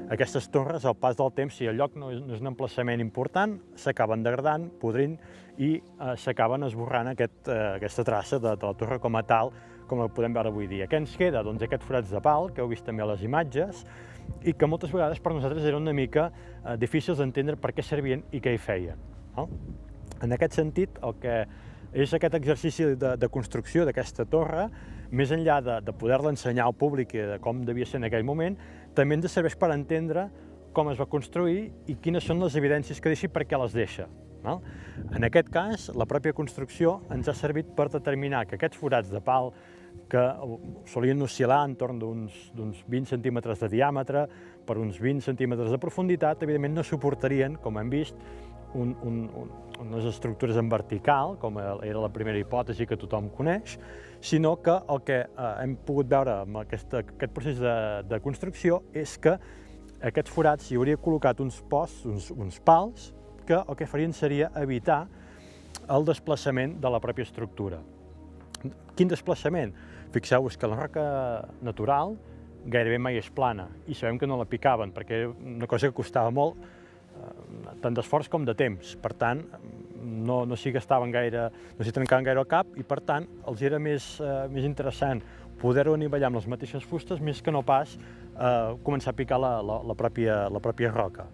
aquestes torres, al pas del temps, si el lloc no és un emplaçament important, s'acaben degradant, podrint i s'acaben esborrant aquesta traça de la torre com a tal, com la podem veure avui dia. Què ens queda? Doncs aquests forats de pal, que heu vist també a les imatges, i que moltes vegades per nosaltres eren una mica difícils d'entendre per què servien i què hi feien. En aquest sentit, el que és aquest exercici de construcció d'aquesta torre, més enllà de poder-la ensenyar al públic de com devia ser en aquell moment, també ens serveix per entendre com es va construir i quines són les evidències que deixa i per què les deixa. En aquest cas, la pròpia construcció ens ha servit per determinar que aquests forats de pal, que solien oscil·lar entorn d'uns 20 centímetres de diàmetre per uns 20 centímetres de profunditat, evidentment no suportarien, com hem vist, unes estructures en vertical, com era la primera hipòtesi que tothom coneix, sinó que el que hem pogut veure amb aquest procés de construcció és que aquests forats hi hauria col·locat uns posts, uns pals, que el que farien seria evitar el desplaçament de la pròpia estructura. Quin desplaçament? Fixeu-vos que la roca natural gairebé mai és plana i sabem que no la picaven perquè era una cosa que costava molt, tant d'esforç com de temps. Per tant, no s'hi gastaven gaire, no s'hi trencaven gaire el cap i per tant els era més interessant poder-ho anivellar amb les mateixes fustes més que no pas començar a picar la pròpia roca.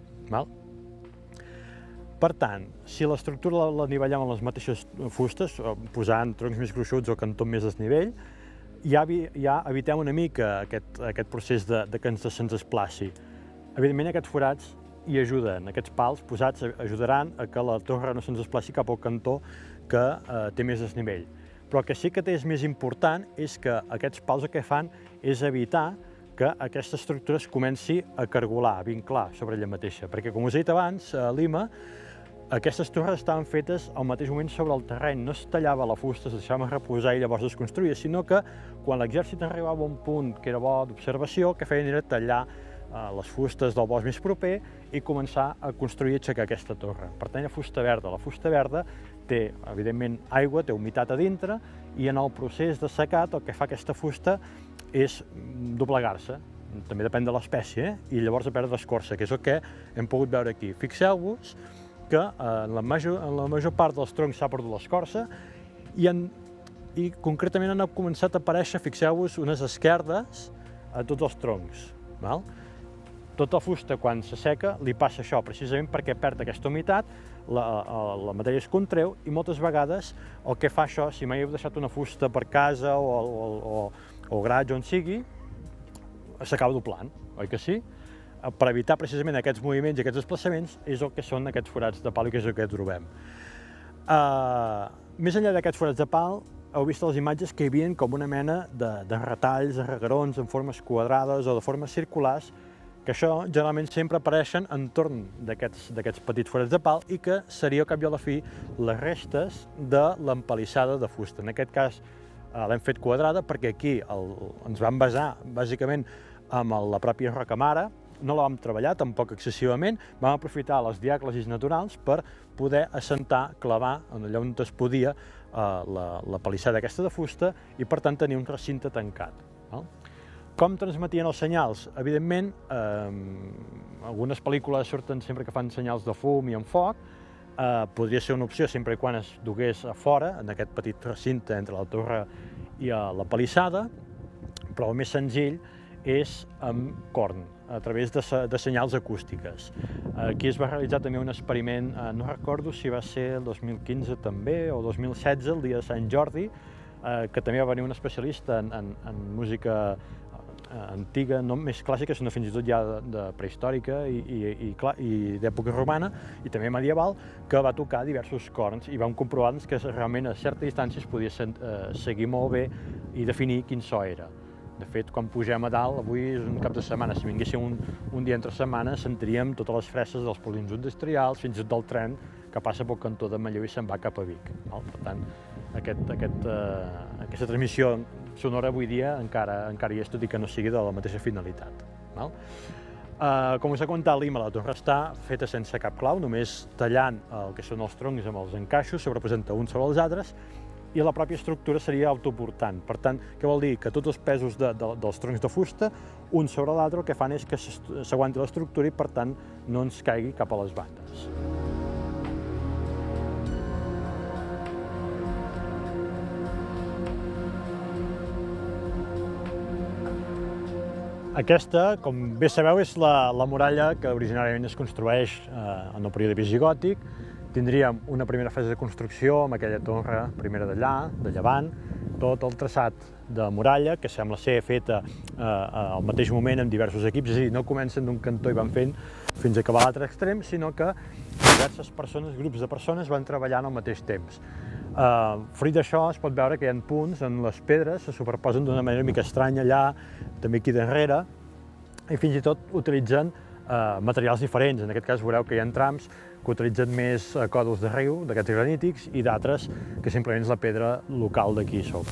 Per tant, si l'estructura l'anivellem amb les mateixes fustes, posant troncs més gruixuts o cantó més desnivell, ja evitem una mica aquest procés que se'ns desplaci. Evidentment, aquests forats hi ajuden, aquests pals posats ajudaran a que la torre no se'ns desplaci cap al cantó que té més desnivell. Però el que sí que és més important és que aquests pals el que fan és evitar que aquesta estructura es comenci a cargolar, a vinclar sobre ella mateixa. Perquè, com us he dit abans, a Lima, aquestes torres estaven fetes al mateix moment sobre el terreny, no es tallava la fusta, es deixava reposar i llavors es construïa, sinó que quan l'exèrcit arribava a un punt que era bo d'observació, el que feien era tallar les fustes del bosc més proper i començar a construir i aixecar aquesta torre. Per tant, la fusta verda té, evidentment, aigua, té humitat a dintre i en el procés de secat el que fa aquesta fusta és doblegar-se, també depèn de l'espècie, i llavors a perdre escorça, que és el que hem pogut veure aquí. Fixeu-vos que en la major part dels troncs s'ha perdut l'escorça i concretament han començat a aparèixer, fixeu-vos, unes esquerdes a tots els troncs. Tota fusta, quan s'asseca, li passa això, precisament perquè perd aquesta humitat, la matèria es contreu i moltes vegades el que fa això, si mai heu deixat una fusta per casa o garatge on sigui, s'acaba doblant, oi que sí? Per evitar precisament aquests moviments i aquests desplaçaments és el que són aquests forats de pal i que és el que trobem. Més enllà d'aquests forats de pal, heu vist les imatges que hi havia com una mena de retalls, de reguerons en formes quadrades o de formes circulars, que això generalment sempre apareixen entorn d'aquests petits forats de pal i que seria al cap i a la fi les restes de l'empalissada de fusta. En aquest cas l'hem fet quadrada perquè aquí ens vam basar bàsicament amb la pròpia roca mare, no la vam treballar tampoc excessivament, vam aprofitar les diàclasis naturals per poder assentar, clavar allà on es podia la palissada aquesta de fusta i per tant tenir un recinte tancat. Com transmetien els senyals? Evidentment, algunes pel·lícules surten sempre que fan senyals de fum i en foc, podria ser una opció sempre quan es dugués a fora, en aquest petit recinte entre la torre i la palissada, però el més senzill és amb corn, a través de senyals acústiques. Aquí es va realitzar també un experiment, no recordo si va ser el 2015 també, o 2016, el dia de Sant Jordi, que també va venir un especialista en música antiga, no més clàssica, sinó fins i tot ja de prehistòrica i d'època romana i també medieval, que va tocar diversos corns i vam comprovar que realment a certa distància es podia seguir molt bé i definir quin so era. De fet, quan pugem a dalt, avui és un cap de setmana, si vinguéssim un dia entre setmana, sentiríem totes les fresses dels polins industrials, fins i tot del tren que passa pel cantó de Manlleu i se'n va cap a Vic. Per tant, aquesta transmissió sonora avui dia encara hi és, tot i que no sigui de la mateixa finalitat. Com us he comentat, Lima, la torre està feta sense cap clau, només tallant el que són els troncs amb els encaixos, sobrepresenta uns sobre els altres, i la pròpia estructura seria autoportant. Per tant, què vol dir? Que tots els pesos dels troncs de fusta, un sobre l'altre, el que fan és que s'aguanti l'estructura i, per tant, no ens caigui cap a les bandes. Aquesta, com bé sabeu, és la muralla que originàriament es construeix en el període visigòtic. Tindríem una primera fase de construcció amb aquella torre primera d'allà, de llevant, tot el traçat de muralla, que sembla ser feta al mateix moment amb diversos equips, és a dir, no comencen d'un cantó i van fent fins a acabar a l'altre extrem, sinó que diverses persones, grups de persones, van treballant al mateix temps. Fruit d'això es pot veure que hi ha punts on les pedres se superposen d'una manera mica estranya allà, també aquí darrere, i fins i tot utilitzen materials diferents. En aquest cas veureu que hi ha trams que utilitzen més còdols de riu, d'aquests granítics, i d'altres que simplement és la pedra local d'aquí sobre.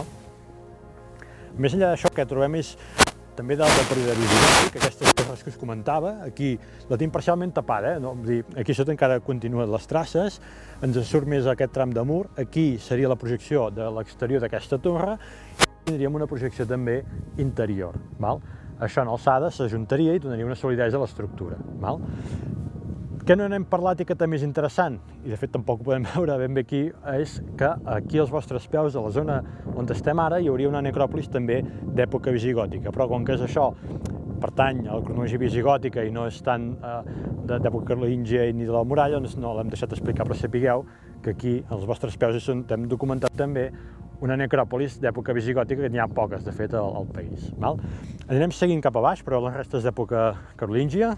Més enllà d'això, que trobem és també del període visigòtic, aquestes torres que us comentava. Aquí la tenim parcialment tapada, aquí sota encara continuen les traces, ens en surt més aquest tram de mur. Aquí seria la projecció de l'exterior d'aquesta torre i tindríem una projecció també interior. Això en alçada s'ajuntaria i donaria una solidesa a l'estructura. Què no n'hem parlat i que també és interessant, i de fet tampoc ho podem veure ben bé aquí, és que aquí als vostres peus, a la zona on estem ara, hi hauria una necròpolis també d'època visigòtica, però com que és això pertany a la cronologia visigòtica i no és tant d'època carolíngia ni de la muralla, doncs no l'hem deixat explicar, però sapigueu que aquí als vostres peus hem documentat també una necròpolis d'època visigòtica, que n'hi ha poques, de fet, al país. Anirem seguint cap a baix, però les restes d'època carolíngia.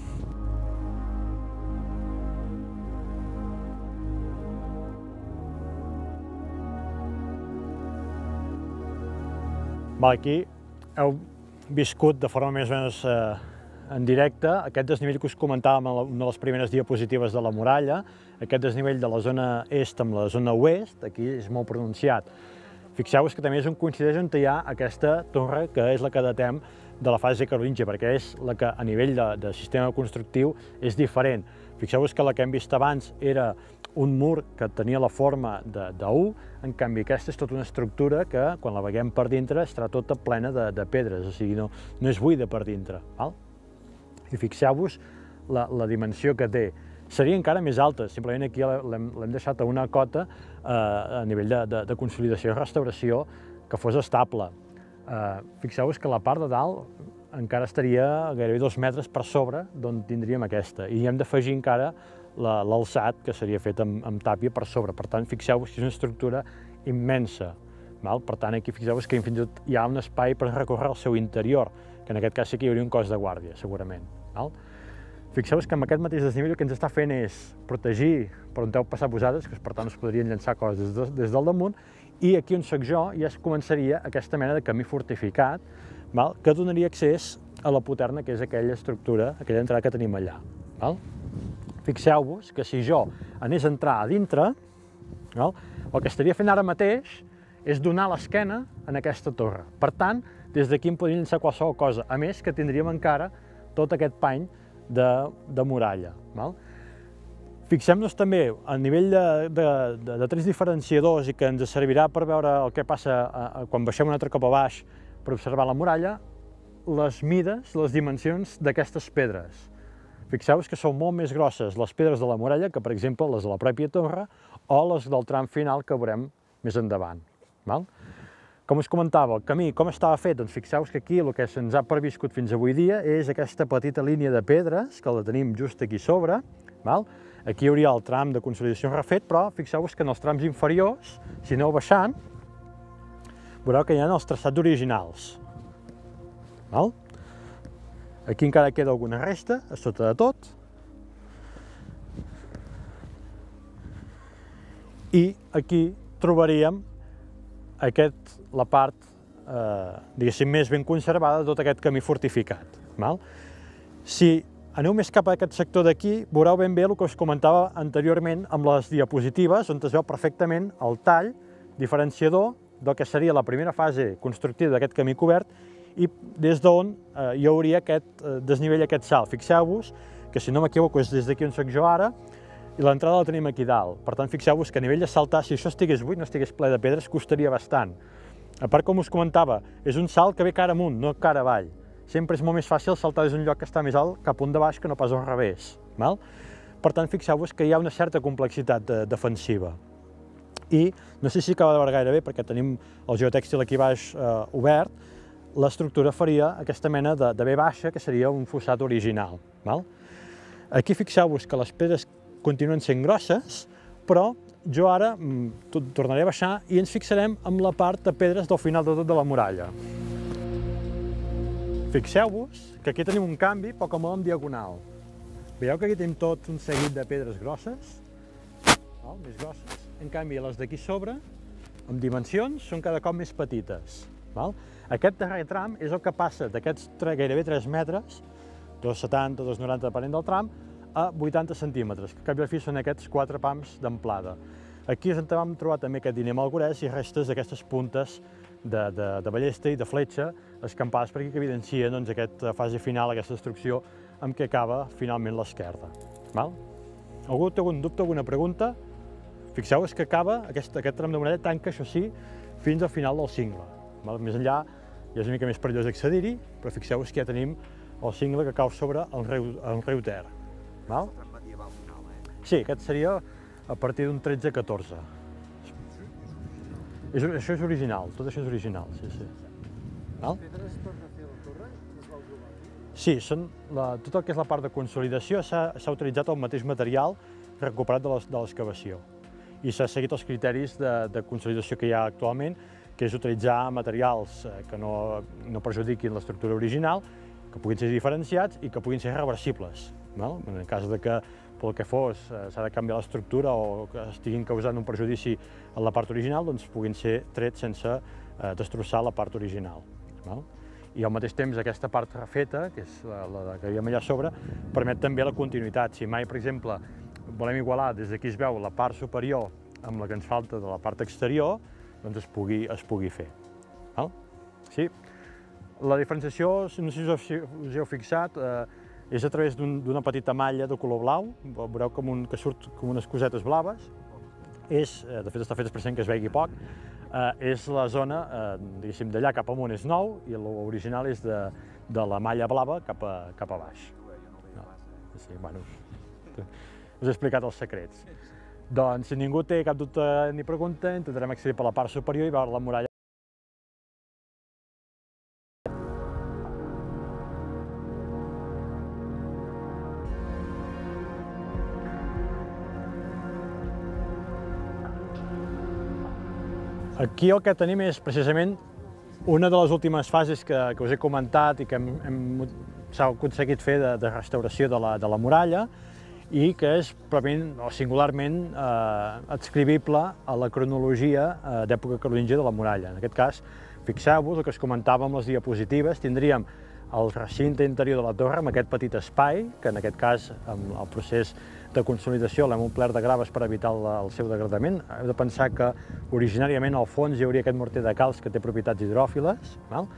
Aquí heu viscut de forma més o menys en directe aquest desnivell que us comentàvem en una de les primeres diapositives de la muralla, aquest desnivell de la zona est amb la zona oest, aquí és molt pronunciat. Fixeu-vos que també és on coincideix on hi ha aquesta torre, que és la que datem de la fase carolíngia, perquè és la que a nivell de sistema constructiu és diferent. Fixeu-vos que la que hem vist abans era un mur que tenia la forma d'U, en canvi aquesta és tota una estructura que, quan la veiem per dintre, estarà tota plena de pedres, o sigui, no és buida per dintre. I fixeu-vos la dimensió que té. Seria encara més alta, simplement aquí l'hem deixat a una cota a nivell de consolidació i restauració que fos estable. Fixeu-vos que la part de dalt encara estaria gairebé 2 metres per sobre d'on tindríem aquesta, i hem d'afegir encara l'alçat, que seria fet amb tàpia per sobre. Per tant, fixeu-vos que és una estructura immensa. Per tant, aquí fixeu-vos que fins i tot hi ha un espai per recórrer al seu interior, que en aquest cas sí que hi hauria un cos de guàrdia, segurament. Fixeu-vos que amb aquest mateix desnivell el que ens està fent és protegir per on heu passat vosaltres, que per tant us podrien llançar coses des del damunt, i aquí on soc jo ja es començaria aquesta mena de camí fortificat, que donaria accés a la poterna, que és aquella estructura, aquella entrada que tenim allà. Fixeu-vos que si jo anés a entrar a dintre, el que estaria fent ara mateix és donar l'esquena en aquesta torre. Per tant, des d'aquí em podria llançar qualsevol cosa, a més que tindríem encara tot aquest pany de muralla. Fixem-nos també a nivell de trets diferenciadors i que ens servirà per veure el que passa quan baixem un altre cop a baix per observar la muralla, les mides, les dimensions d'aquestes pedres. Fixeu-vos que són molt més grosses les pedres de la muralla que, per exemple, les de la pròpia torre o les del tram final que veurem més endavant. Com us comentava, el camí com estava fet? Doncs fixeu-vos que aquí el que se'ns ha perviscut fins avui dia és aquesta petita línia de pedres, que la tenim just aquí sobre. Aquí hi hauria el tram de consolidació refet, però fixeu-vos que en els trams inferiors, si aneu baixant, veureu que hi ha els traçats originals. Aquí encara queda alguna resta, a sota de tot. I aquí trobaríem la part, diguéssim, més ben conservada de tot aquest camí fortificat. Si aneu més cap a aquest sector d'aquí, veureu ben bé el que us comentava anteriorment amb les diapositives, on es veu perfectament el tall diferenciador del que seria la primera fase constructiva d'aquest camí cobert i des d'on hi hauria aquest desnivell, aquest salt. Fixeu-vos que, si no m'equivoco, és des d'aquí on soc jo ara, i l'entrada la tenim aquí dalt. Per tant, fixeu-vos que a nivell de saltar, si això estigués buit, no estigués ple de pedres, costaria bastant. A part, com us comentava, és un salt que ve cara amunt, no cara avall. Sempre és molt més fàcil saltar des d'un lloc que està més alt cap un de baix que no pas al revés. Per tant, fixeu-vos que hi ha una certa complexitat defensiva. I no sé si acaba de veure gaire bé, perquè tenim el geotèxtil aquí baix obert, l'estructura faria aquesta mena de V baixa, que seria un fossat original. Aquí fixeu-vos que les pedres continuen sent grosses, però jo ara tornaré a baixar i ens fixarem en la part de pedres del final de tot de la muralla. Fixeu-vos que aquí tenim un canvi, però com en diagonal. Veieu que aquí tenim tot un seguit de pedres grosses, més grosses. En canvi, les d'aquí sobre, amb dimensions, són cada cop més petites. Aquest darrer tram és el que passa d'aquests gairebé 3 metres, 2,70, 2,90 depenent del tram, a 80 centímetres, que al cap i a la fi són aquests 4 pams d'amplada. Aquí és on vam trobar també aquest diner malgorès i restes d'aquestes puntes de ballesta i de fletxa escampades per aquí que evidencien aquesta fase final, aquesta destrucció amb què acaba finalment l'esquerda. Algú té algun dubte, alguna pregunta? Fixeu-vos que acaba, aquest tram de muralla tanca, això sí, fins al final del cingle. Més enllà ja és una mica més perillós accedir-hi, però fixeu-vos que ja tenim el cingle que cau sobre el riu Ter. Sí, aquest seria a partir d'un 13-14. Això és original, tot això és original, sí. Les pedres per refer la torre, les vau trobar aquí? Sí, tot el que és la part de consolidació s'ha utilitzat el mateix material recuperat de l'excavació i s'ha seguit els criteris de consolidació que hi ha actualment, que és utilitzar materials que no perjudiquin l'estructura original, que puguin ser diferenciats i que puguin ser reversibles. En el cas que pel que fos s'ha de canviar l'estructura o que estiguin causant un perjudici a la part original, doncs puguin ser trets sense destrossar la part original. I al mateix temps aquesta part refeta, que és la que hi ha allà a sobre, permet també la continuïtat. Si mai, per exemple, volem igualar des d'aquí es veu la part superior amb la que ens falta de la part exterior, doncs es pugui fer. Sí. La diferenciació, no sé si us heu fixat, és a través d'una petita malla de color blau, veureu que surt com unes cosetes blaves. De fet, està fet expressament que es vegi poc. És la zona, diguéssim, d'allà cap amunt és nou i l'original és de la malla blava cap a baix. Sí, bueno, us he explicat els secrets. Doncs, si ningú té cap dubte ni pregunta, intentarem accedir per la part superior i veure la muralla. Aquí el que tenim és precisament una de les últimes fases que us he comentat i que s'ha aconseguit fer de restauració de la muralla i que és singularment adscribible a la cronologia d'època carolíngia de la muralla. En aquest cas, fixeu-vos el que us comentava amb les diapositives, tindríem el recinte interior de la torre amb aquest petit espai, que en aquest cas, amb el procés de consolidació l'hem omplert de graves per evitar el seu degradament. Heu de pensar que originàriament al fons hi hauria aquest morter de calç que té propietats hidròfiles.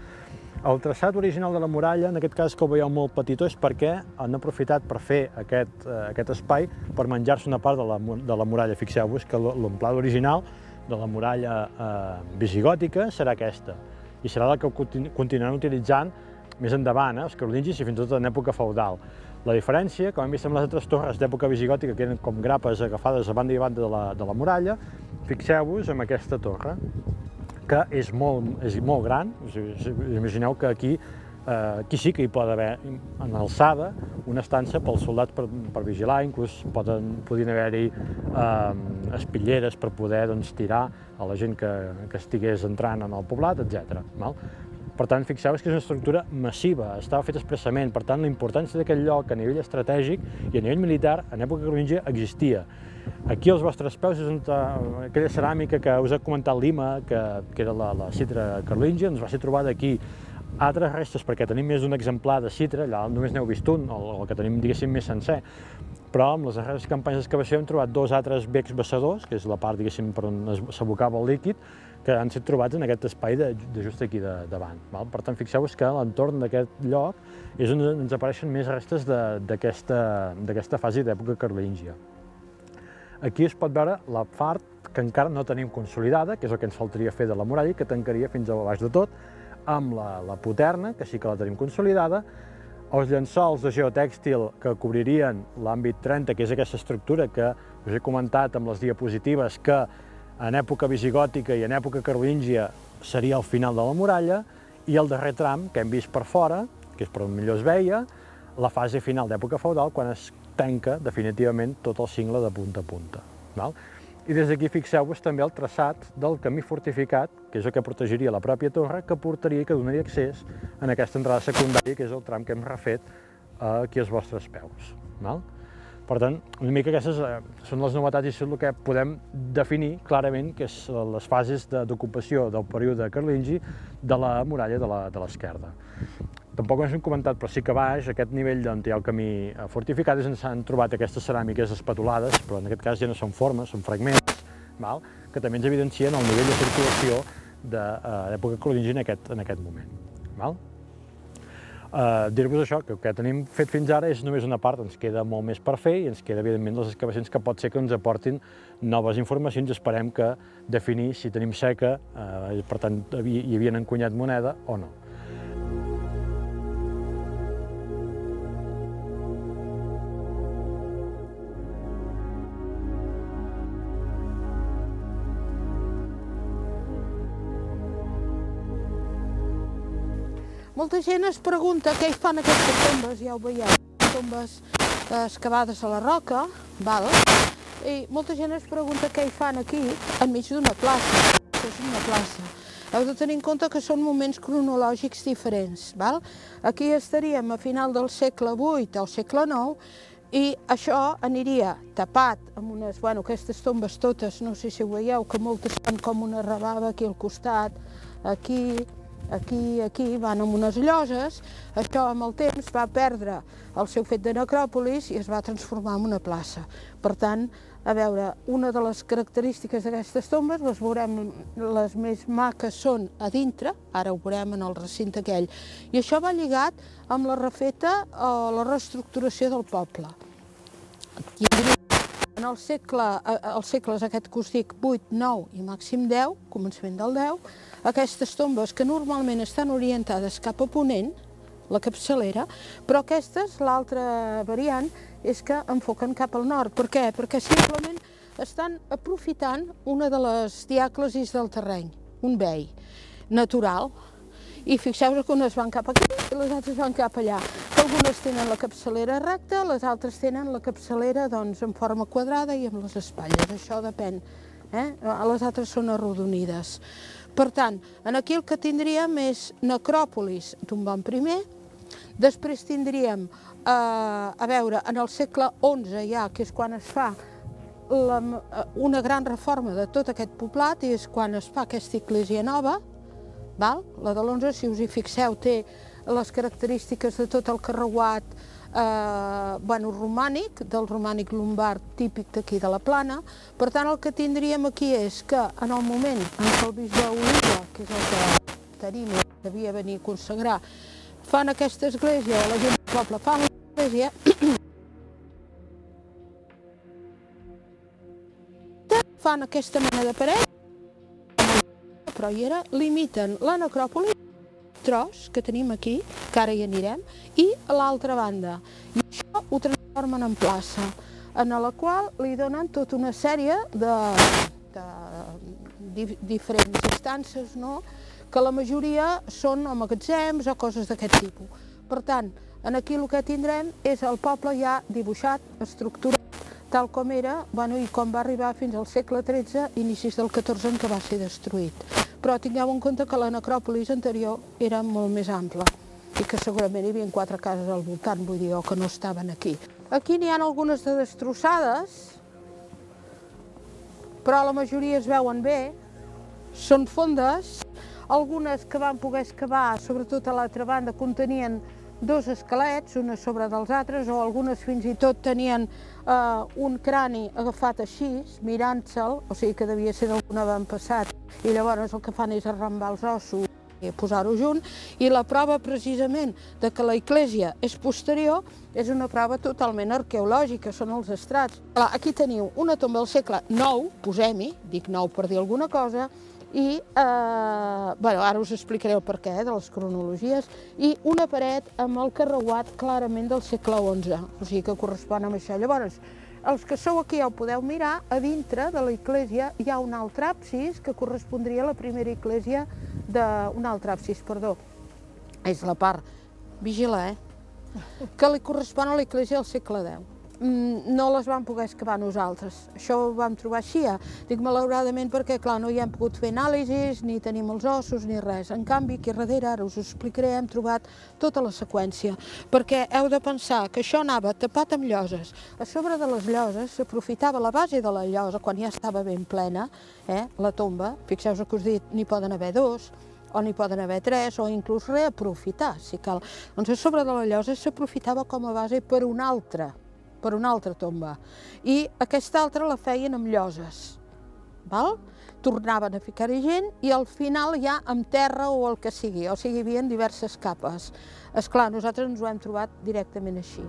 El traçat original de la muralla, en aquest cas que ho veieu molt petitó, és perquè han aprofitat per fer aquest espai per menjar-se una part de la muralla. Fixeu-vos que l'amplada original de la muralla visigòtica serà aquesta i serà la que continuaran utilitzant més endavant, els carolingis i fins i tot en època feudal. La diferència, com hem vist amb les altres torres d'època visigòtica, que eren com grapes agafades a banda i banda de la muralla, fixeu-vos en aquesta torre, que és molt gran. Imagineu que aquí sí que hi pot haver en alçada una estança pels soldats per vigilar, inclús podien haver-hi espitlleres per poder tirar a la gent que estigués entrant en el poblat, etc. Per tant, fixeu-vos que és una estructura massiva, estava feta expressament, per tant, la importància d'aquest lloc a nivell estratègic i a nivell militar en època carolíngia existia. Aquí als vostres peus és aquella ceràmica que us he comentat l'Ima, que era la citra carolíngia, ens va ser trobada aquí. Altres restes, perquè tenim més d'un exemplar de citra, allà només n'heu vist un, el que tenim, diguéssim, més sencer, però amb les darreres campanyes d'excavació hem trobat 2 altres becs vessadors, que és la part, diguéssim, per on s'abocava el líquid, que han estat trobats en aquest espai de just aquí davant. Per tant, fixeu-vos que a l'entorn d'aquest lloc és on ens apareixen més restes d'aquesta fase d'època carolíngia. Aquí es pot veure la part que encara no tenim consolidada, que és el que ens faltaria fer de la muralla i que tancaria fins a baix de tot, amb la poterna, que sí que la tenim consolidada, els llençols de geotèxtil que cobririen l'àmbit 30, que és aquesta estructura que us he comentat amb les diapositives, que en època visigòtica i en època carolíngia seria el final de la muralla, i el darrer tram que hem vist per fora, que és per on millor es veia, la fase final d'època feudal, quan es tanca definitivament tot el cingle de punta a punta. I des d'aquí fixeu-vos també el traçat del camí fortificat, que és el que protegiria la pròpia torre, que portaria i que donaria accés a aquesta entrada secundària, que és el tram que hem refet aquí als vostres peus. Per tant, una mica aquestes són les novetats i és el que podem definir clarament, que és les fases d'ocupació del període carolingi de la muralla de l'esquerda. Tampoc ens hem comentat, però sí que a baix, aquest nivell on hi ha el camí fortificat, és on s'han trobat aquestes ceràmiques espatulades, però en aquest cas ja no són formes, són fragments, que també ens evidencien el nivell de circulació de l'època carolíngia en aquest moment. Dir-vos això, que el que tenim fet fins ara és només una part, ens queda molt més per fer i ens queda, evidentment, les excavacions que pot ser que ens aportin noves informacions i esperem que definir si tenim seca, per tant, hi havien encunyat moneda o no. Molta gent es pregunta què hi fan aquestes tombes, ja ho veieu, tombes excavades a la roca, i molta gent es pregunta què hi fan aquí, enmig d'una plaça. Això és una plaça. Heu de tenir en compte que són moments cronològics diferents. Aquí estaríem a final del segle VIII o segle IX i això aniria tapat amb unes, aquestes tombes totes, no sé si ho veieu, que moltes fan com una rebava aquí al costat, aquí, van amb unes lloses. Això amb el temps va perdre el seu fet de necròpolis i es va transformar en una plaça. Per tant, a veure, una de les característiques d'aquestes tombes, les veurem, les més maques són a dintre, ara ho veurem en el recinte aquell, i això va lligat amb la refeta o la reestructuració del poble. En els segles, aquest que us dic, 8, 9 i màxim 10, començament del 10, aquestes tombes que normalment estan orientades cap a ponent, la capçalera, però aquestes, l'altra variant, és que enfoquen cap al nord. Per què? Perquè simplement estan aprofitant una de les diàclasis del terreny, un vei natural, i fixeu-vos que unes van cap aquí i les altres van cap allà. Algunes tenen la capçalera recta, les altres tenen la capçalera en forma quadrada i amb les espatlles, això depèn. Les altres són arrodonides. Per tant, aquí el que tindríem és necròpolis d'un bon primer, després tindríem, a veure, en el segle XI ja, que és quan es fa una gran reforma de tot aquest poblat, i és quan es fa aquesta església nova, la de l'11, si us hi fixeu, té les característiques de tot el carreuat romànic, del romànic lombard típic d'aquí de la Plana. Per tant, el que tindríem aquí és que en el moment en què el bisbe Oliva, que és el que tenim, devia venir a consagrar, fan aquesta església, o la gent del poble fa l'església, fan aquesta mena de paret, però hi era, limiten la necròpolis, tros que tenim aquí, que ara hi anirem, i a l'altra banda. I això ho transformen en plaça, en la qual li donen tota una sèrie de diferents estances, que la majoria són o magatzems o coses d'aquest tipus. Per tant, aquí el que tindrem és el poble ja dibuixat, estructurat, tal com era, i com va arribar fins al segle XIII, inicis del XIV, en què va ser destruït. Però tingueu en compte que la necròpolis anterior era molt més ampla i que segurament hi havia 4 cases al voltant, vull dir, o que no estaven aquí. Aquí n'hi ha algunes de destrossades, però la majoria es veuen bé, són fondes, algunes que van poder excavar, sobretot a l'altra banda, contenien 2 esquelets, unes sobre dels altres, o algunes fins i tot tenien un crani agafat així, mirant-se'l, o sigui que devia ser d'algun avantpassat, i llavors el que fan és arrambar els ossos posar-ho junt, i la prova precisament de que la església és posterior és una prova totalment arqueològica, són els estrats. Aquí teniu una tomba del segle IX, posem-hi, dic IX per dir alguna cosa, i ara us explicaré el perquè de les cronologies, i una paret amb el carreuat clarament del segle XI, o sigui que correspon amb això. Llavors, els que sou aquí ja ho podeu mirar, a dintre de la església hi ha un altre absis que correspondria a la primera església d'un altre absis, perdó. És la part, vigila, que li correspon a la església del segle X. No les vam poder excavar nosaltres, això ho vam trobar així, dic malauradament perquè, clar, no hi hem pogut fer anàlisis, ni tenim els ossos, ni res. En canvi, aquí darrere, ara us ho explicaré, hem trobat tota la seqüència, perquè heu de pensar que això anava tapat amb lloses. A sobre de les lloses s'aprofitava la base de la llosa, quan ja estava ben plena, la tomba, fixeu-vos que us he dit, n'hi poden haver dos, o n'hi poden haver tres, o inclús reaprofitar, si cal. Doncs a sobre de la llosa s'aprofitava com a base per una altra tomba, i aquesta altra la feien amb lloses, tornaven a ficar-hi gent i al final ja amb terra o el que sigui, o sigui, hi havia diverses capes. Esclar, nosaltres ens ho hem trobat directament així.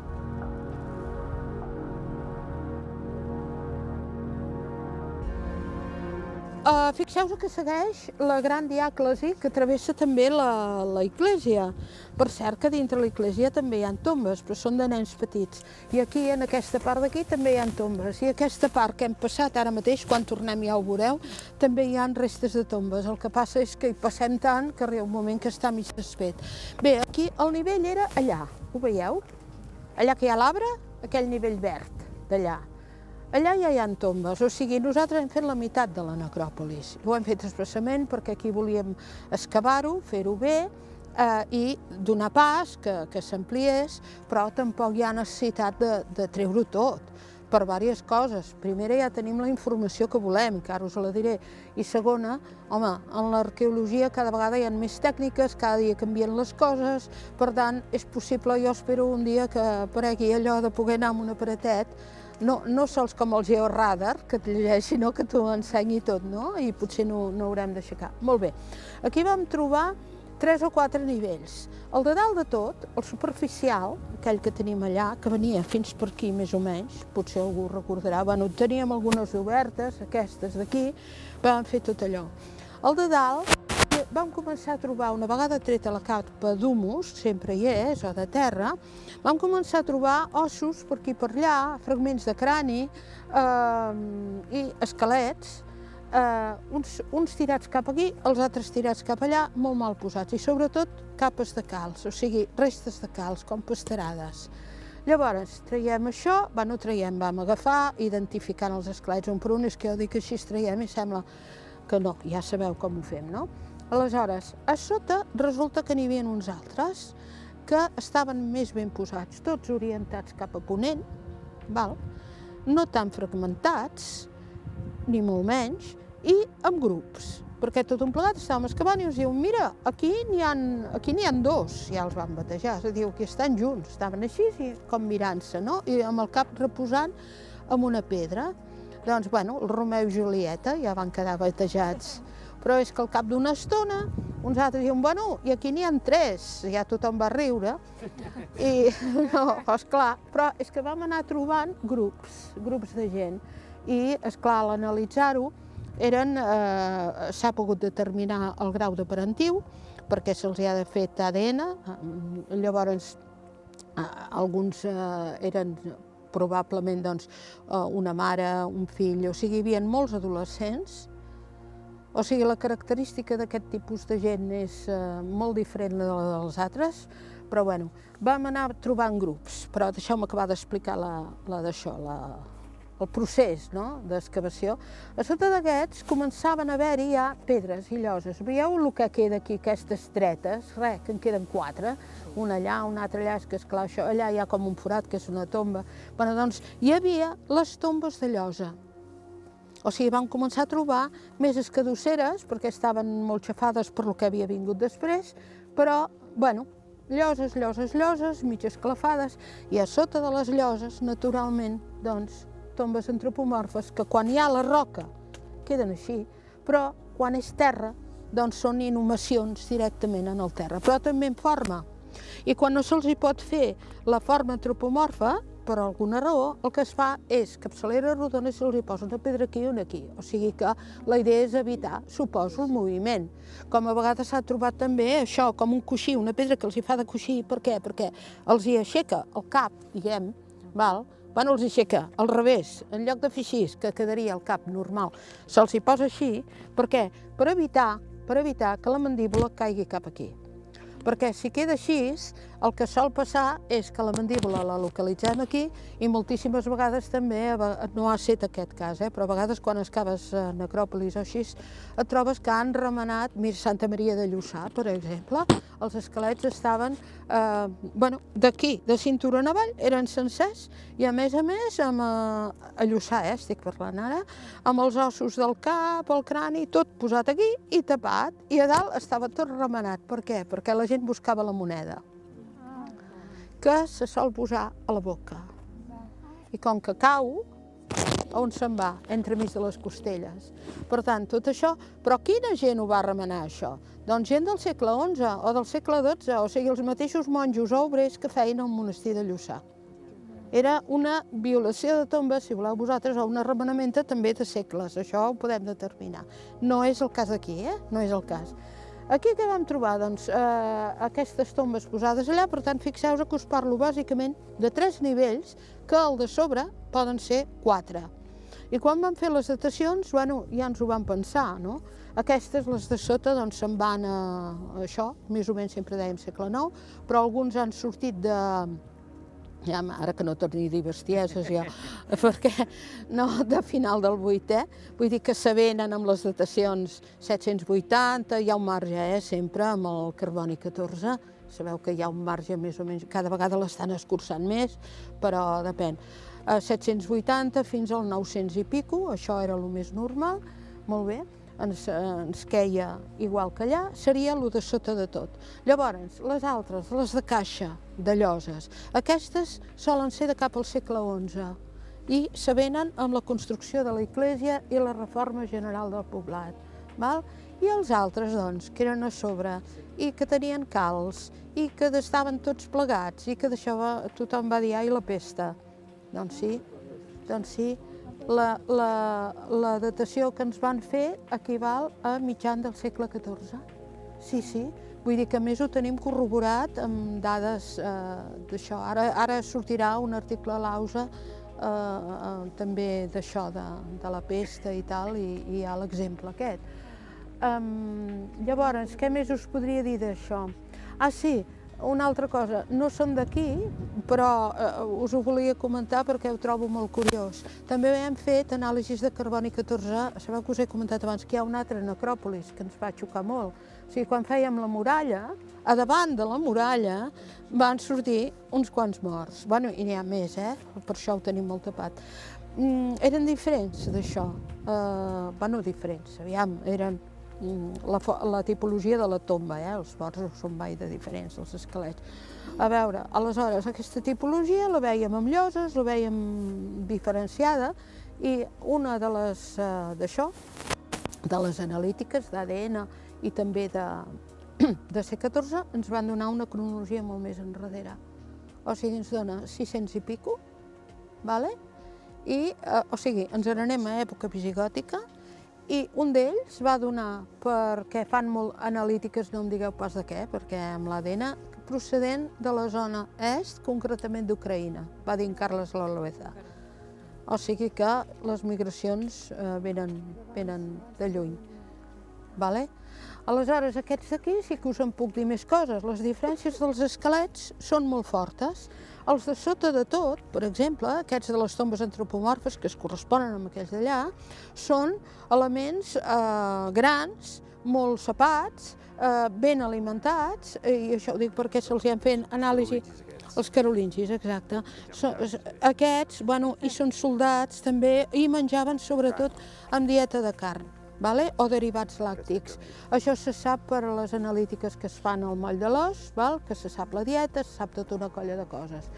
Fixeu-vos que segueix la gran diàclasi que travessa també la església. Per cert que dintre la església també hi ha tombes, però són de nens petits. I aquí, en aquesta part d'aquí, també hi ha tombes. I aquesta part que hem passat ara mateix, quan tornem ja ho veureu, també hi ha restes de tombes. El que passa és que hi passem tant que arriba un moment que està mig desfet. Bé, aquí el nivell era allà, ho veieu? Allà que hi ha l'arbre, aquell nivell verd d'allà. Allà ja hi ha tombes, o sigui, nosaltres hem fet la meitat de la necròpolis. Ho hem fet expressament perquè aquí volíem excavar-ho, fer-ho bé i donar pas, que s'ampliés, però tampoc hi ha necessitat de treure-ho tot, per diverses coses. Primera, ja tenim la informació que volem, que ara us la diré, i segona, home, en l'arqueologia cada vegada hi ha més tècniques, cada dia canvien les coses, per tant, és possible, jo espero un dia que aparegui allò de poder anar amb un aparatet, no sols com el georadar, que et llegeix, sinó que t'ho ensenyi tot, no? I potser no haurem d'aixecar. Molt bé. Aquí vam trobar 3 o 4 nivells. El de dalt de tot, el superficial, aquell que tenim allà, que venia fins per aquí més o menys, potser algú recordarà, bueno, teníem algunes obertes, aquestes d'aquí, vam fer tot allò. El de dalt, vam començar a trobar, una vegada treta la capa d'humus, sempre hi és, o de terra, vam començar a trobar ossos per aquí per allà, fragments de crani i esquelets, uns tirats cap aquí, els altres tirats cap allà, molt mal posats, i sobretot capes de calç, o sigui, restes de calç, com pastarades. Llavors, traiem això, vam agafar, identificant els esquelets un per un, és que jo dic així traiem i sembla que no, ja sabeu com ho fem, no? Aleshores, a sota resulta que n'hi havia uns altres que estaven més ben posats, tots orientats cap a ponent, no tan fragmentats, ni molt menys, i amb grups, perquè tot un plegat estàvem excavant i ens diuen, mira, aquí n'hi ha dos, ja els van batejar, és a dir, aquí estan junts, estaven així com mirant-se, no? I amb el cap reposant en una pedra. Doncs, bueno, el Romeu i Julieta ja van quedar batejats. Però és que al cap d'una estona, uns altres diuen, bueno, i aquí n'hi ha 3, ja tothom va riure, i no, esclar, però és que vam anar trobant grups de gent, i esclar, a l'analitzar-ho, s'ha pogut determinar el grau de parentiu, perquè se'ls ha de fer ADN, llavors alguns eren probablement una mare, un fill, o sigui, hi havia molts adolescents. O sigui, la característica d'aquest tipus de gent és molt diferent de la dels altres, però bueno, vam anar trobant grups, però deixeu-me acabar d'explicar el procés d'excavació. A sota d'aquests començaven a haver-hi ja pedres i lloses. Veieu el que queda aquí, aquestes tretes? Res, que en queden 4, una allà, una altra allà, és que esclar, això allà hi ha com un forat, que és una tomba. Bé, doncs hi havia les tombes de llosa. O sigui, vam començar a trobar més escadusseres, perquè estaven molt xafades per el que havia vingut després, però, bueno, lloses, mig esclafades, i a sota de les lloses, naturalment, doncs, tombes antropomorfes, que quan hi ha la roca queden així, però quan és terra, doncs són inhumacions directament en el terra, però també en forma. I quan no se'ls hi pot fer la forma antropomorfa, per alguna raó, el que es fa és capçalera rodona i se'ls hi posa una pedra aquí i una aquí. O sigui que la idea és evitar, suposo, el moviment. Com a vegades s'ha trobat també això, com un coixí, una pedra que els hi fa de coixí. Per què? Perquè els hi aixeca el cap, diguem, val? Quan els aixeca al revés, en lloc de fer així, que quedaria el cap normal, se'ls hi posa així. Per què? Per evitar que la mandíbula caigui cap aquí. Perquè si queda així, el que sol passar és que la mandíbula la localitzem aquí i moltíssimes vegades també, no ha estat aquest cas, però a vegades quan excaves necròpolis o així, et trobes que han remenat, mira, Santa Maria de Lluçà, per exemple, els esquelets estaven d'aquí, de cintura en avall, eren sencers i a més, a Lluçà, estic parlant ara, amb els ossos del cap, el crani, tot posat aquí i tapat, i a dalt estava tot remenat. Per què? Perquè la gent buscava la moneda, que se sol posar a la boca. I com que cau, on se'n va? Entremig de les costelles. Per tant, tot això... Però quina gent ho va remenar, això? Doncs gent del segle XI o del segle XII, o sigui, els mateixos monjos o obrers que feien al monestir de Lluçà. Era una violació de tomba, si voleu vosaltres, o una remenamenta també de segles. Això ho podem determinar. No és el cas d'aquí, no és el cas. Aquí què vam trobar? Doncs aquestes tombes posades allà, per tant, fixeu-vos que us parlo bàsicament de 3 nivells, que el de sobre poden ser 4. I quan vam fer les datacions, bueno, ja ens ho vam pensar, no? Aquestes, les de sota, doncs se'n van a això, més o menys sempre dèiem segle IX, però alguns han sortit de... Ja, ara que no torni a dir bestieses, ja, perquè no, de final del 8è, vull dir que s'avenen amb les datacions 780, hi ha un marge, sempre, amb el carboni 14, sabeu que hi ha un marge més o menys, cada vegada l'estan escurçant més, però depèn. 780 fins al 900 i pico, això era el més normal, molt bé. Ens queia igual que allà, seria el de sota de tot. Llavors, les altres, les de caixa, de lloses, aquestes solen ser de cap al segle XI i s'avenen amb la construcció de l'església i la reforma general del poblat. I els altres, doncs, que eren a sobre i que tenien calç i que estaven tots plegats i que d'això tothom va dir, ai, la pesta. Doncs sí. La datació que ens van fer equival a mitjan del segle XIV. Sí. Vull dir que a més ho tenim corroborat amb dades d'això. Ara sortirà un article a l'AUSA també d'això, de la pesta i tal, i hi ha l'exemple aquest. Llavors, què més us podria dir d'això? Ah, sí, una altra cosa, no són d'aquí, però us ho volia comentar perquè ho trobo molt curiós. També hem fet anàlisis de carboni 14, sabeu que us he comentat abans que hi ha una altra necròpolis que ens va xocar molt. O sigui, quan fèiem la muralla, a davant de la muralla van sortir uns quants morts. Bueno, i n'hi ha més, per això ho tenim molt tapat. Eren diferents d'això, diferents, aviam, eren la tipologia de la tomba, els morts no són mai de diferents, els esquelets. A veure, aleshores, aquesta tipologia la vèiem amb lloses, la vèiem diferenciada, i una de les d'això, de les analítiques d'ADN i també de C14, ens van donar una cronologia molt més enrere. O sigui, ens dona 600 i pico, o sigui, ens n'anem a època visigòtica, i un d'ells va donar, perquè fan molt analítiques, no em digueu pas de què, perquè amb l'ADN, procedent de la zona est, concretament d'Ucraïna, va dir en Carles Laloeza. O sigui que les migracions venen de lluny. Aleshores, aquests d'aquí sí que us en puc dir més coses. Les diferències dels esquelets són molt fortes. Els de sota de tot, per exemple, aquests de les tombes antropomorfes, que es corresponen amb aquells d'allà, són elements grans, molt sapats, ben alimentats, i això ho dic perquè se'ls han fet anàlisi... Els carolingis, exacte. Aquests, i són soldats també, i menjaven sobretot amb dieta de carn, o derivats làctics. Això se sap per les analítiques que es fan al moll de l'os, que se sap la dieta, se sap tota una colla de coses.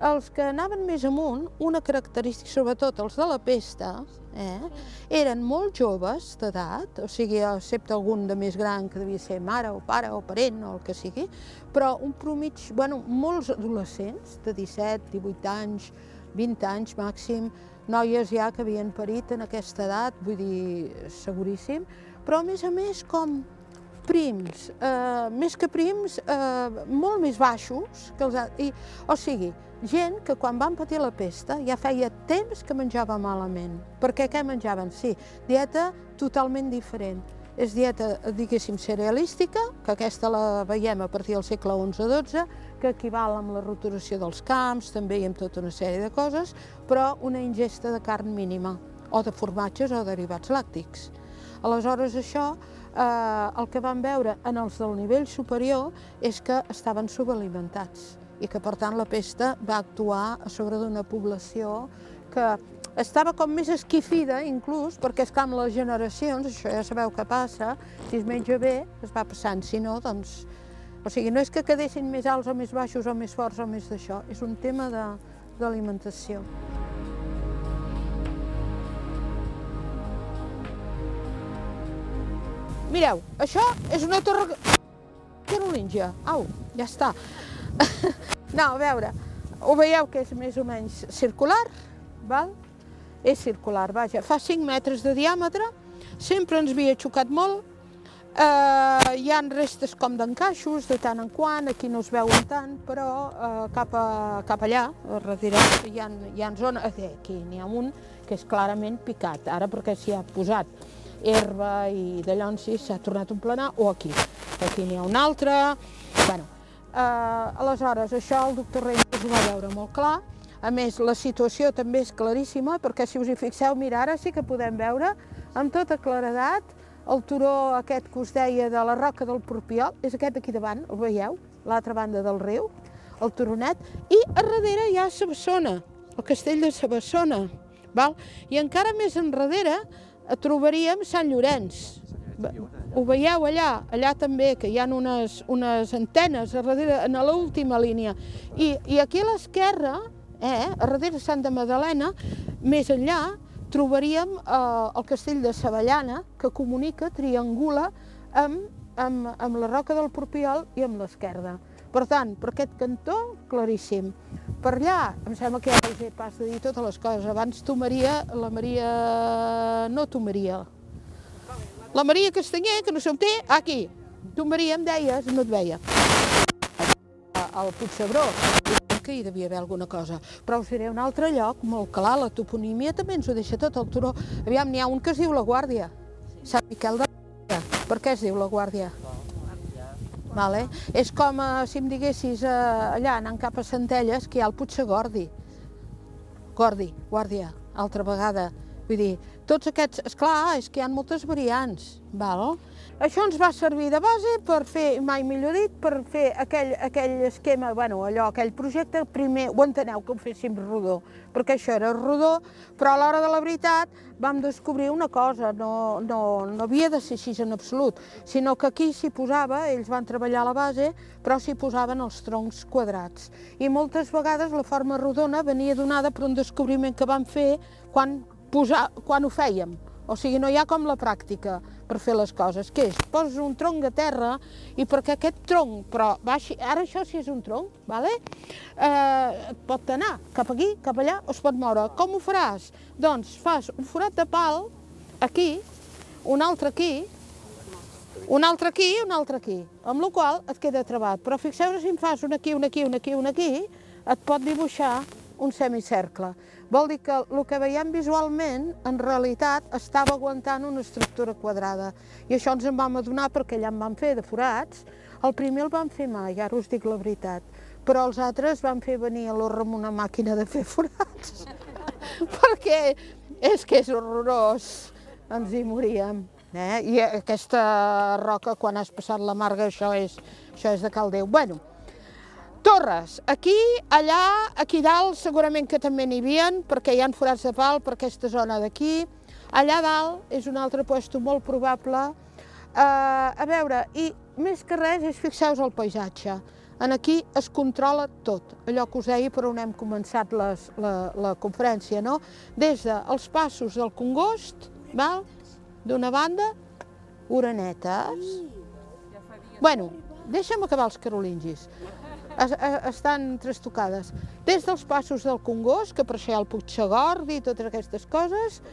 els que anaven més amunt, una característica, sobretot els de la Pesta, eren molt joves d'edat, o sigui, excepte algun de més gran que devia ser mare o pare o parent o el que sigui, però un promig, bueno, molts adolescents de 17, 18 anys, 20 anys màxim, noies ja que havien parit en aquesta edat, vull dir, seguríssim, però a més com prims, més que prims, molt més baixos, o sigui, gent que quan van patir la pesta ja feia temps que menjava malament. Perquè què menjaven? Sí, dieta totalment diferent. És dieta, diguéssim, cerealística, que aquesta la veiem a partir del segle XI-XII, que equival amb la roturació dels camps, també i amb tota una sèrie de coses, però una ingesta de carn mínima, o de formatges o derivats làctics. Aleshores, això, el que vam veure en els del nivell superior és que estaven subalimentats i que, per tant, la pesta va actuar a sobre d'una població que estava com més esquifida, inclús, perquè, esclar, amb les generacions, això ja sabeu què passa, si es menja bé, es va passant, si no, doncs... O sigui, no és que quedessin més alts o més baixos o més forts o més d'això, és un tema d'alimentació. Mireu, això és una torre carolíngia. Au, ja està. No, a veure, ho veieu que és més o menys circular, val? És circular, vaja, fa 5 metres de diàmetre, sempre ens havia xocat molt, hi ha restes com d'encaixos de tant en quant, aquí no es veuen tant, però cap allà, darrere, hi ha zones, aquí n'hi ha un que és clarament picat, ara perquè s'hi ha posat herba i d'allò sí s'ha tornat un planar, o aquí n'hi ha un altre, bueno. Aleshores, això el doctor Reynolds ho va veure molt clar. A més, la situació també és claríssima, perquè si us hi fixeu, mira, ara sí que podem veure amb tota claredat el turó aquest que us deia de la Roca del Porpiol, és aquest d'aquí davant, el veieu? L'altra banda del riu, el turonet, i a darrere hi ha Sabassona, el castell de Sabassona, val? I encara més enrere trobaríem Sant Llorenç. Ho veieu allà també, que hi ha unes antenes a darrere, en l'última línia. I aquí a l'esquerra, a darrere de Santa Magdalena, més enllà, trobaríem el castell de Savallana, que comunica, triangula, amb la Roca del Porpiol i amb l'esquerda. Per tant, per aquest cantó, claríssim. Per allà, em sembla que ja us he pas de dir totes les coses. Abans Tomaria, la Maria... no Tomaria. La Maria Castanyer, que no sé on té, aquí. Tomaria, em deies, no et veia. Al Puigcebró, que hi devia haver alguna cosa. Però us diré un altre lloc, molt clar, la toponímia també ens ho deixa tot, el turó. Aviam, n'hi ha un que es diu La Guàrdia. Sant Miquel de la Guàrdia. Per què es diu La Guàrdia? Vale. És com si em diguessis allà, anant cap a Centelles, que hi ha el Puigsegordi. Guàrdia, altra vegada. Vull dir, tots aquests, esclar, és que hi ha moltes variants, val? Això ens va servir de base per fer, mai millor dit, per fer aquell esquema, bueno, allò, aquell projecte, primer, ho enteneu, que ho féssim rodó, perquè això era rodó, però a l'hora de la veritat vam descobrir una cosa, no havia de ser així en absolut, sinó que aquí s'hi posava, ells van treballar a la base, però s'hi posaven els troncs quadrats. I moltes vegades la forma rodona venia donada per un descobriment que vam fer quan ho fèiem. O sigui, no hi ha com la pràctica per fer les coses, que és, poses un tronc a terra i perquè aquest tronc, però ara això sí és un tronc, pot anar cap aquí, cap allà, o es pot moure. Com ho faràs? Doncs fas un forat de pal aquí, un altre aquí, un altre aquí i un altre aquí, amb la qual et queda travat. Però fixeu-vos, si en fas un aquí, un aquí, un aquí, un aquí, et pot dibuixar un semicercle. Vol dir que el que veiem visualment, en realitat, estava aguantant una estructura quadrada. I això ens en vam adonar perquè allà en vam fer de forats. El primer el vam fer mai, ara us dic la veritat. Però els altres van fer venir a l'Orra amb una màquina de fer forats. Perquè és que és horrorós. Ens hi moríem. I aquesta roca, quan has passat la marga, això és de cal Déu. Bueno, torres, aquí, allà, aquí dalt segurament que també n'hi havia, perquè hi ha forats de pal per aquesta zona d'aquí. Allà dalt és un altre lloc molt probable. A veure, i més que res és fixeu-vos el paisatge. En aquí es controla tot, allò que us deia per on hem començat la conferència, no? Des dels passos del Congost, d'una banda, orenetes. Bueno, deixa'm acabar els carolingis. Estan trastocades. Des dels passos del Congost, que per això hi ha el Puigdegordi i totes aquestes coses.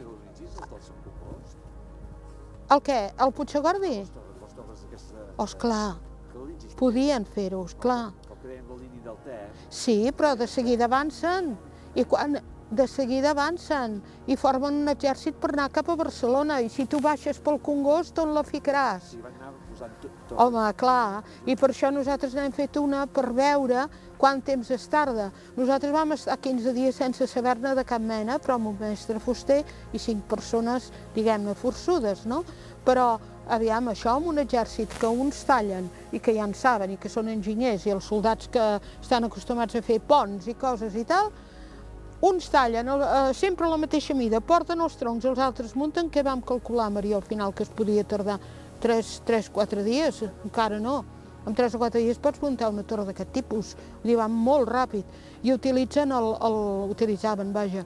El què? El Puigdegordi? Esclar, podien fer-ho, esclar. Sí, però de seguida avancen. I quan de seguida avancen i formen un exèrcit per anar cap a Barcelona. I si tu baixes pel Congost, on la ficaràs? Home, clar, i per això nosaltres n'hem fet una per veure quant temps es tarda. Nosaltres vam estar 15 dies sense saber-ne de cap mena, però amb un mestre fuster i 5 persones, diguem-ne, forçudes, no? Però, aviam, això amb un exèrcit que uns tallen i que ja en saben i que són enginyers i els soldats que estan acostumats a fer ponts i coses i tal, uns tallen sempre a la mateixa mida, porten els troncs, els altres munten, què vam calcular, Maria, al final, que es podia tardar? 3-4 dies, encara no. En 3 o 4 dies pots muntar una torre d'aquest tipus. Vull dir, va molt ràpid. I utilitzaven, vaja,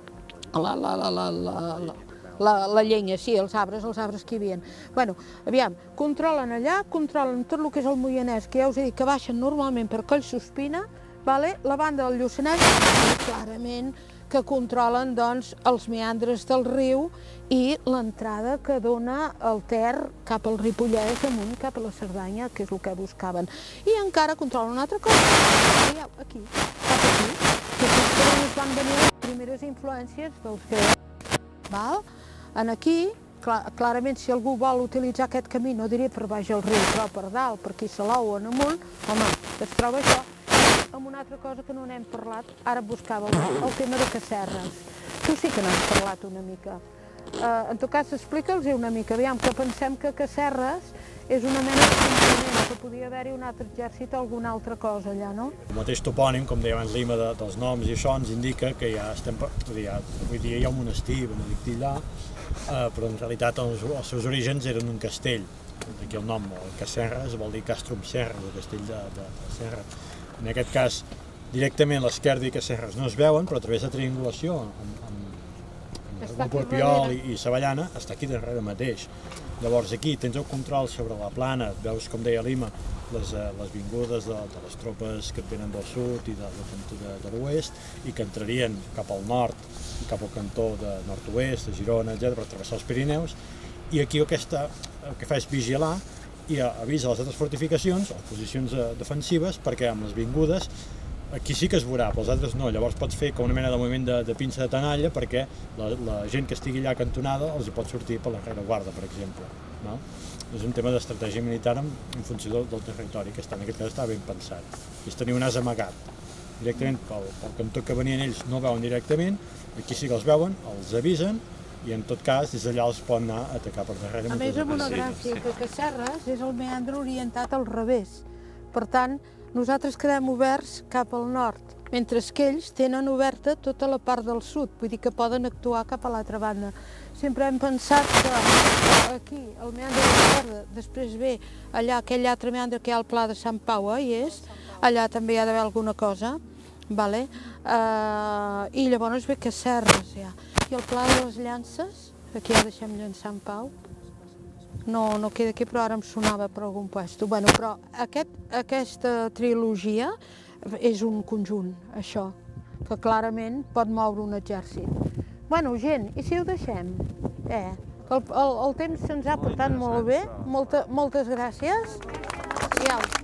la llenya, sí, els arbres que hi havia. Bueno, aviam, controlen allà, controlen tot el que és el Moianès, que ja us he dit que baixen normalment per Collsospina, la banda del Lluçanès, clarament, que controlen doncs els meandres del riu i l'entrada que dona el Ter cap al Ripollès, amunt cap a la Cerdanya, que és el que buscaven. I encara controlen una altra cosa, veieu, aquí, cap aquí, que després van venir les primeres influències dels grecs. En aquí, clarament, si algú vol utilitzar aquest camí, no diré per baix al riu, però per dalt, per aquí Salou o en amunt, home, es troba això. Amb una altra cosa que no n'hem parlat, ara buscava el tema de Casserres. Tu sí que n'has parlat una mica. En tot cas, explica'ls una mica, aviam, que pensem que Casserres és una mena de complement, que podia haver-hi un altre exèrcit o alguna altra cosa allà, no? El mateix topònim, com deia abans l'Ima, dels noms i això, ens indica que ja estem, avui dia hi ha un monestir benedictí allà, però en realitat els seus orígens eren un castell. Aquí el nom, Casserres, vol dir Castrum Serra, el castell de Serra. En aquest cas, directament l'Esquerda i Casserres no es veuen, però a través de triangulació amb Papiol i Savallana està aquí darrere mateix. Llavors aquí tens el control sobre la plana, veus, com deia l'Ima, les vingudes de les tropes que venen del sud i de l'oest i que entrarien cap al nord i cap al cantó de nord-oest, de Girona, etc., per travessar els Pirineus. I aquí el que fa és vigilar i avisa les altres fortificacions o posicions defensives perquè amb les vingudes aquí sí que es veurà, però els altres no. Llavors pots fer com una mena de moviment de pinça de tenalla perquè la gent que estigui allà cantonada els hi pot sortir per la rereguarda, per exemple. És un tema d'estratègia militar en funció del territori, que en aquest cas està ben pensat. És tenir un as amagat. Directament pel cantó que venien ells no el veuen directament, aquí sí que els veuen, els avisen, i en tot cas des d'allà els poden anar a atacar per darrere. A més, amb una gràcia, que Casserres és el meandre orientat al revés. Per tant, nosaltres quedem oberts cap al nord, mentre que ells tenen oberta tota la part del sud, vull dir que poden actuar cap a l'altra banda. Sempre hem pensat que aquí, el meandre de l'Esquerda, després ve allà, aquell altre meandre que hi ha al Pla de Sant Pau, allà també hi ha d'haver alguna cosa, i llavors ve Casserres, ja. I el Pla de les Llances, aquí ja deixem llançar en pau, no queda aquí, però ara em sonava per algun puesto. Bueno, però aquesta trilogia és un conjunt, això, que clarament pot moure un exèrcit. Bueno, gent, i si ho deixem? El temps se'ns ha portat molt bé, moltes gràcies.